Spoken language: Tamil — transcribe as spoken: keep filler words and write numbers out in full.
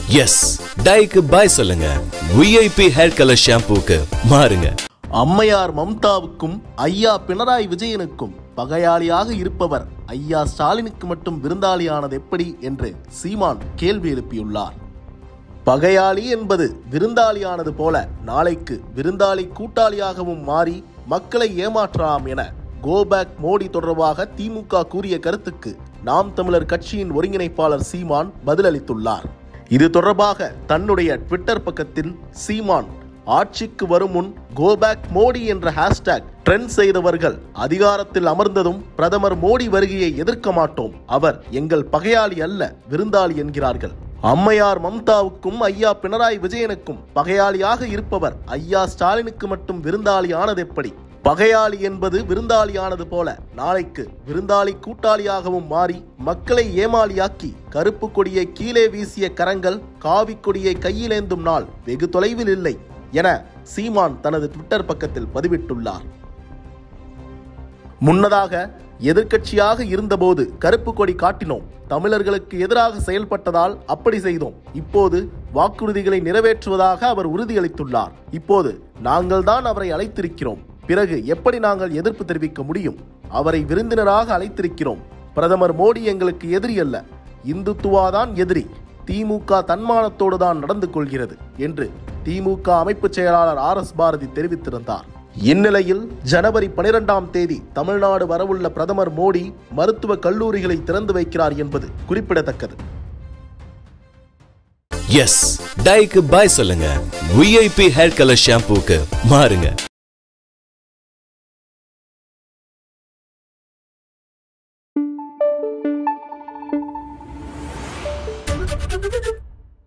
எஸ் டைக்கு பாய் சொல்லுங்க. விஐபி ஹேர் கலர் ஷாம்பூக்கு மாறுங்க. அம்மையார் மம்தாவுக்கும் ஐயா பினராயி விஜயனுக்கும் பகையாளியாக இருப்பவர் ஐயா ஸ்டாலினுக்கு மட்டும் விருந்தாளியானது எப்படி என்று சீமான் கேள்வி எழுப்பியுள்ளார். பகையாளி என்பது விருந்தாளியானது போல நாளைக்கு விருந்தாளி கூட்டாளியாகவும் மாறி மக்களை ஏமாற்றலாம் என கோபேக் மோடி தொடர்பாக திமுக கூறிய கருத்துக்கு நாம் தமிழர் கட்சியின் ஒருங்கிணைப்பாளர் சீமான் பதிலளித்துள்ளார். இது தொடர்பாக தன்னுடைய ட்விட்டர் பக்கத்தில் சீமான், ஆட்சிக்கு வரும் முன் கோபேக் மோடி என்ற ஹேஷ்டேக் ட்ரெண்ட் செய்தவர்கள் அதிகாரத்தில் அமர்ந்ததும் பிரதமர் மோடி வருகையை எதிர்க்க மாட்டோம், அவர் எங்கள் பகையாளி அல்ல விருந்தாளி என்கிறார்கள். அம்மையார் மம்தாவுக்கும் ஐயா பினராயி விஜயனுக்கும் பகையாளியாக இருப்பவர் ஐயா ஸ்டாலினுக்கு மட்டும் விருந்தாளி ஆனது எப்படி? பகையாளி என்பது விருந்தாளியானது போல நாளைக்கு விருந்தாளி கூட்டாளியாகவும் மாறி மக்களை ஏமாளியாக்கி கருப்பு கொடியை கீழே வீசிய கரங்கள் காவி கொடியை கையிலேந்தும் நாள் வெகு தொலைவில் இல்லை என சீமான் தனது ட்விட்டர் பக்கத்தில் பதிவிட்டுள்ளார். முன்னதாக எதிர்க்கட்சியாக இருந்தபோது கருப்பு கொடி காட்டினோம், தமிழர்களுக்கு எதிராக செயல்பட்டதால் அப்படி செய்தோம், இப்போது வாக்குறுதிகளை நிறைவேற்றுவதாக அவர் உறுதியளித்துள்ளார். இப்போது நாங்கள் தான் அவரை அழைத்திருக்கிறோம், பிறகு எப்படி நாங்கள் எதிர்ப்பு தெரிவிக்க முடியும்? அவரை விருந்தினராக அழைத்திருக்கிறோம். பிரதமர் மோடி எங்களுக்கு எதிரி அல்ல, இந்துத்துவாதான் எதிரி. திமுக தன்மானத்தோடு தான் நடந்து கொள்கிறது என்று திமுக அமைப்பு செயலாளர் ஆர் எஸ் பாரதி தெரிவித்திருந்தார். இந்நிலையில் ஜனவரி பனிரெண்டாம் தேதி தமிழ்நாடு வரவுள்ள பிரதமர் மோடி மருத்துவ கல்லூரிகளை திறந்து வைக்கிறார் என்பது குறிப்பிடத்தக்கது. எஸ் டைக்கு பாய் சொல்லுங்க. விஐபி ஹேர் கலர் ஷாம்பூக்கு மாறுங்க.